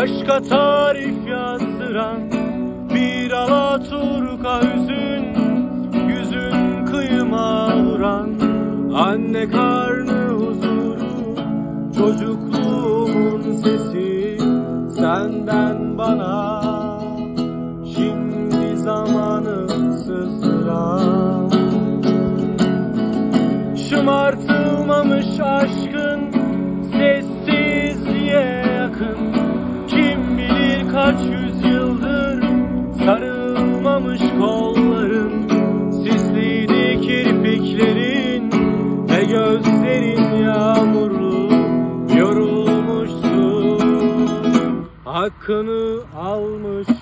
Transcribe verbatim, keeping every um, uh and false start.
Aşka tarif yazdıran bir alaturka hüzün, yüzün kıyıma vuran anne karnı huzuru, çocukluğumun sesi senden bana, şimdi zamanı sızdıran. Şımartılmamış aşkın sessizliğe yakın, kim bilir kaç yüzyıldır sarılmamış kolların, sisliydi kirpiklerin ve gözlerin yağmurlu, yorulmuşsun, hakkını almış